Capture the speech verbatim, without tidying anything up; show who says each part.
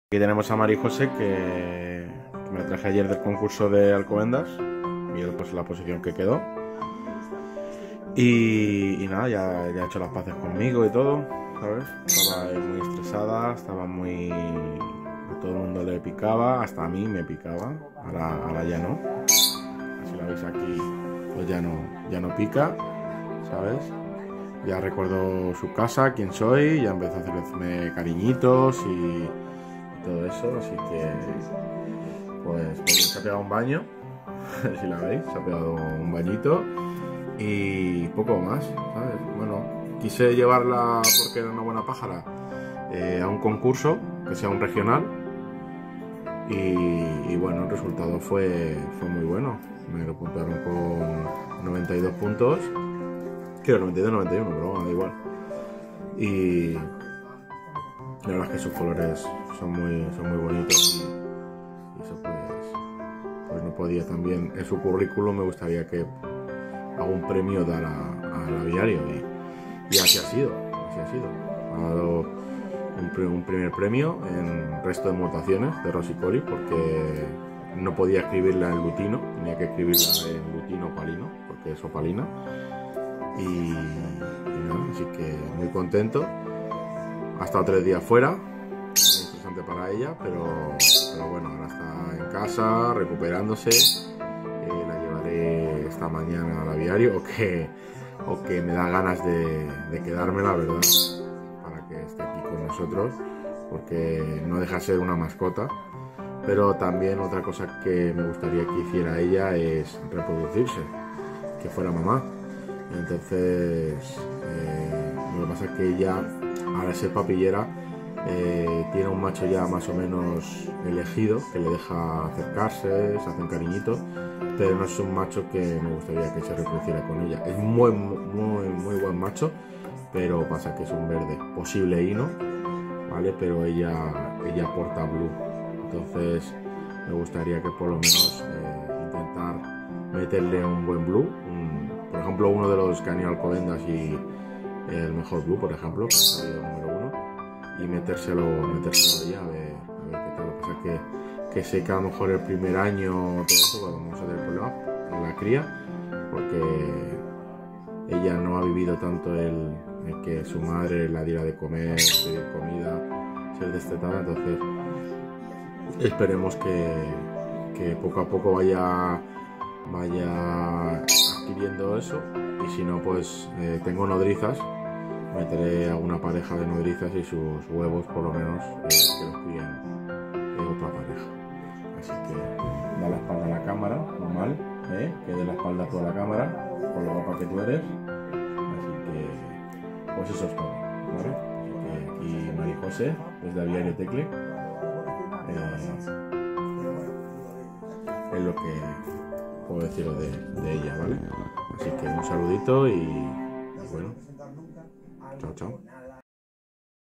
Speaker 1: Aquí tenemos a María José, que, que me traje ayer del concurso de Alcobendas. Y pues la posición que quedó. Y, y nada, ya, ya ha hecho las paces conmigo y todo, ¿sabes? Estaba muy estresada, estaba muy... A todo el mundo le picaba, hasta a mí me picaba. Ahora, ahora ya no. Si la veis aquí, pues ya no, ya no pica, ¿sabes? Ya recuerdo su casa, quién soy, ya empezó a hacerme cariñitos y, y todo eso, así que pues, pues se ha pegado un baño, si la veis, se ha pegado un bañito y poco más, ¿sabes? Bueno, quise llevarla porque era una buena pájara eh, a un concurso, que sea un regional, y, y bueno, el resultado fue, fue muy bueno. Me lo puntuaron con noventa y dos puntos. Quiero noventa y dos, noventa y uno, pero bueno, da igual. Y la verdad es que sus colores son muy, son muy bonitos y, y eso pues, pues no podía también. En su currículum me gustaría que algún premio dara al aviario y, y así ha sido, así ha sido. Ha dado un, un primer premio en resto de mutaciones de Rosicori porque no podía escribirla en lutino, tenía que escribirla en lutino opalino porque es opalina. Y, y nada, así que muy contento. Ha estado tres días fuera, muy interesante para ella, pero, pero bueno, ahora está en casa recuperándose. Eh, la llevaré esta mañana al aviario, o que, o que me da ganas de, de quedarme, la verdad, para que esté aquí con nosotros, porque no deja de ser una mascota. Pero también otra cosa que me gustaría que hiciera ella es reproducirse, que fuera mamá. Entonces, eh, lo que pasa es que ella, al ser papillera, eh, tiene un macho ya más o menos elegido, que le deja acercarse, se hacen cariñitos, pero no es un macho que me gustaría que se reproduciera con ella. Es muy, muy, muy buen macho, pero pasa que es un verde, posible hino, ¿vale? Pero ella, ella porta blue, entonces me gustaría que por lo menos eh, intentar meterle un buen blue, un, por ejemplo, uno de los que han ido Alcobendas y el mejor blue, por ejemplo, que ha salido número uno, y metérselo, metérselo ahí a ver, a ver qué tal. Lo que pasa es que, que sé que a lo mejor el primer año, todo eso, pues vamos a tener problemas en la cría, porque ella no ha vivido tanto el, el que su madre la diera de comer, pedir comida, ser destetada, entonces esperemos que, que poco a poco vaya vaya adquiriendo eso, y si no, pues eh, tengo nodrizas, meteré a una pareja de nodrizas y sus huevos por lo menos eh, que los críen eh, otra pareja. Así que da la espalda a la cámara, normal, ¿eh? Que dé la espalda a toda la cámara, por lo guapa que tú eres. Así que pues eso es todo, ¿vale? Así que aquí María José, desde Aviario Tecle, eh, es lo que puedo deciros de, de ella, ¿vale? Así que un saludito y, y bueno, chao, chao.